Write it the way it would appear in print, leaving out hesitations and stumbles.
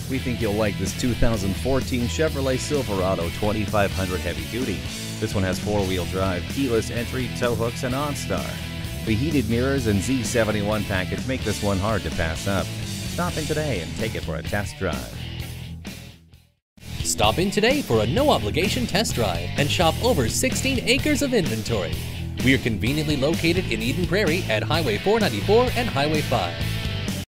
We think you'll like this 2014 Chevrolet Silverado 2500 Heavy Duty. This one has four-wheel drive, keyless entry, tow hooks, and OnStar. The heated mirrors and Z71 package make this one hard to pass up. Stop in today and take it for a test drive. Stop in today for a no-obligation test drive and shop over 16 acres of inventory. We are conveniently located in Eden Prairie at Highway 494 and Highway 5.